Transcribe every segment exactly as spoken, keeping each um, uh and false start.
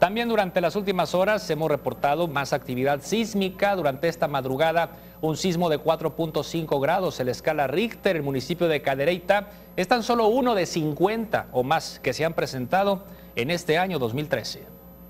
También durante las últimas horas hemos reportado más actividad sísmica. Durante esta madrugada, un sismo de cuatro punto cinco grados en la escala Richter, el municipio de Cadereyta, es tan solo uno de cincuenta o más que se han presentado en este año dos mil trece.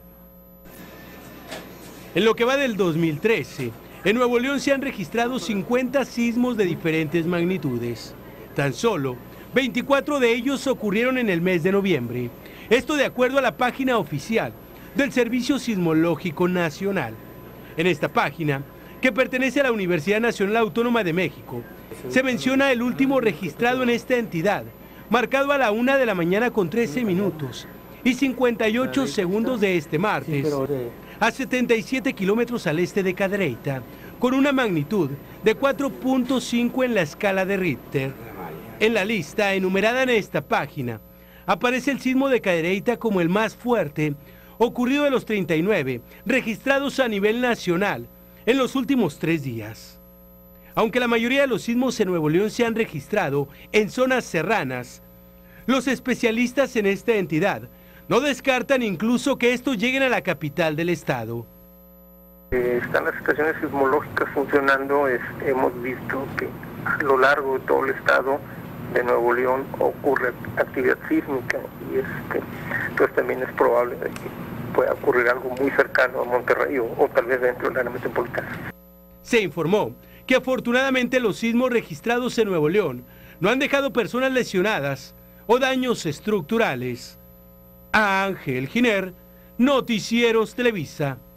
En lo que va del dos mil trece, en Nuevo León se han registrado cincuenta sismos de diferentes magnitudes. Tan solo veinticuatro de ellos ocurrieron en el mes de noviembre. Esto de acuerdo a la página oficial del Servicio Sismológico Nacional. En esta página, que pertenece a la Universidad Nacional Autónoma de México, se menciona el último registrado en esta entidad, marcado a la una de la mañana con trece minutos y cincuenta y ocho segundos de este martes, a setenta y siete kilómetros al este de Cadereyta, con una magnitud de cuatro punto cinco en la escala de Richter. En la lista enumerada en esta página, aparece el sismo de Cadereyta como el más fuerte, ocurrido de los treinta y nueve registrados a nivel nacional en los últimos tres días. Aunque la mayoría de los sismos en Nuevo León se han registrado en zonas serranas, los especialistas en esta entidad no descartan incluso que estos lleguen a la capital del estado. Están las estaciones sismológicas funcionando. Es, hemos visto que a lo largo de todo el estado de Nuevo León ocurre actividad sísmica y este, entonces también es probable que pueda ocurrir algo muy cercano a Monterrey o, o tal vez dentro del área metropolitana. Se informó que afortunadamente los sismos registrados en Nuevo León no han dejado personas lesionadas o daños estructurales. Ángel Giner, Noticieros Televisa.